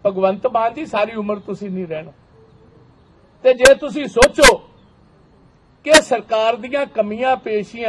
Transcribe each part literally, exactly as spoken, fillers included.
भगवंत मान जी सारी उम्र तुसी नहीं रहना। ते जे तुसी सोचो कि सरकार दीयां कमियां पेशियां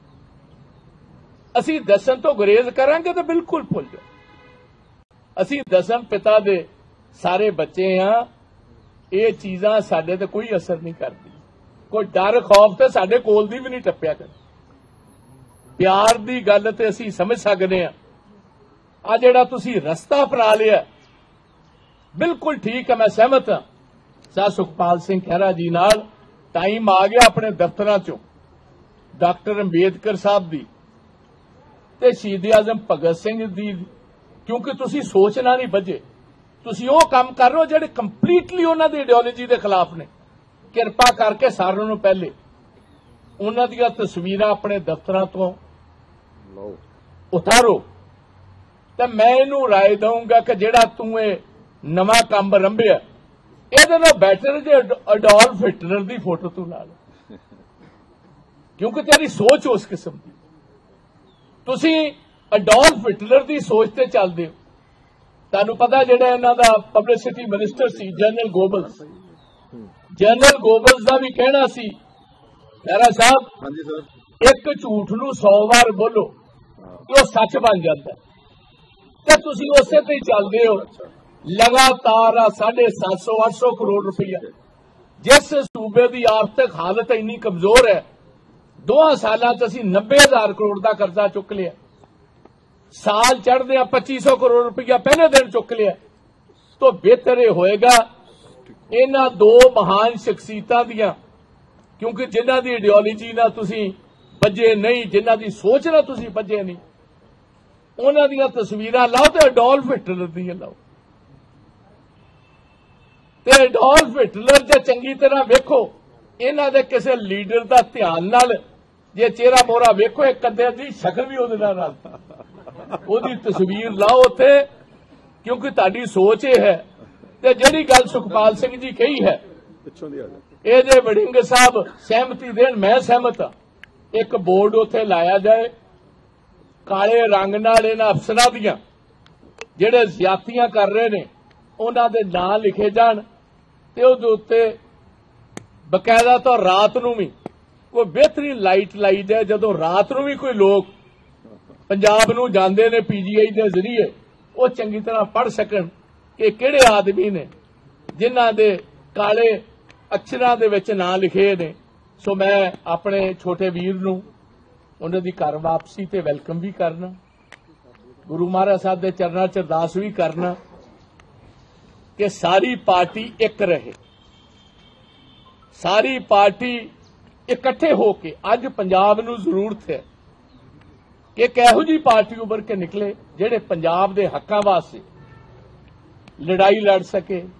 असी दसन तो गुरेज करांगे तो बिल्कुल भुल जाओ। असी दसम पिता दे सारे बच्चे हां, ये चीज़ां साडे ते कोई असर नहीं करदी। कोई डर खौफ ते साडे कोल दी भी नहीं टप्पिया कर। प्यार दी गल ते असी समझ सकदे हां। आ जिहड़ा तुसी रस्ता अपना लिया बिल्कुल ठीक है, मैं सहमत हां सर सुखपाल सिंह खैरा जी नाल। टाइम आ गया अपने दफ्तरां चों डॉक्टर अंबेडकर साहब दी ते शहीद आजम भगत सिंह दी, क्योंकि तुसी सोचना नहीं बजे, तुसी वो काम कर रहे हो जिहड़े कंप्लीटली उन्हां दी आइडियोलॉजी दे खिलाफ ने। किरपा करके सारिਆਂ ਨੂੰ पहले उन्हां ਦੀਆਂ तस्वीरां अपने दफ्तरां तो उतारो। तो मैं इनू राय दूंगा कि जिहड़ा तू ये नवां काम रंभिया इहदे नाल बैटर जे अडोल्फ हिटलर दी फोटो तू ला लो, क्योंकि तेरी सोच उस किस्म की। तुसी अडोल्फ हिटलर दी सोच ते चलदे हो। तुहानू पता जिहड़ा इन्हां दा पब्लिसिटी मिनिस्टर सी जनरल गोबल्स, जनरल गोबल्स का भी कहना सी खैरा साहब एक झूठ नू सौ बार बोलो तो सच बन जाता है। तो तुसी उसे ते ही चलदे हो। लगातार साढ़े सात सौ अठ सौ करोड़ रुपया जिस सूबे की आर्थिक हालत इन्नी कमजोर है, दो सालों च असीं नब्बे हजार करोड़ का कर्जा चुक लिया। साल चढ़दे पच्ची सौ करोड़ रुपया पहले दिन चुक लिया। तो बेहतर यह होएगा इन्हां दो महान शख्सियतां दियां, क्योंकि जिन्हां दी आइडियोलॉजी ना तुसीं बजे नहीं, जिन्हां दी सोच ना तुसीं बजे नहीं, उन्हां दियां तस्वीरां लाओ ते अडोल्फ हिटलर दियां लाओ। ते अडोल्फ हिटलर जे चंगी तरह वेखो, इन्हां दे किसी लीडर दा ध्यान नाल जे चेहरा मोहरा वेखो, एक कदे दी शक्ल भी उहदे नाल उहदी तस्वीर लाओ उत्थे, क्योंकि तुहाडी सोच ये है। ते जिहड़ी गल सुखपाल सिंह जी कही है ये जे वड़िंग साहब सहमति देन, मैं सहमत हाँ। एक बोर्ड उत्थे लाया जाए काले रंग नाल इन्हां अफसरां दियां जिहड़े ज्यादतियां कर रहे ने उन्हां दे नाम लिखे जाण ते उहदे उत्ते बकायदा तो रात नूं भी कोई बेहतरीन लाइट लाई जाए। जदों रात नूं भी कोई लोग पंजाब नूं जांदे ने पीजीआई दे जरिए, वो चंगी तरह पढ़ सकन कि किहड़े आदमी ने जिन्हां दे काले अक्षरां दे विच नां लिखे ने। सो मैं अपने छोटे वीर नूं उन्हां दी घर वापसी ते वैलकम भी करना, गुरु महाराज साहब दे चरनां च अरदास भी करना कि सारी पार्टी एक रहे, सारी पार्टी इकट्ठे होके। अज पंजाब नूं जरूरत है कि एक इहो जी पार्टी उभर के निकले जिहड़े पंजाब दे हक्कां वास्ते लड़ाई लड़ सके,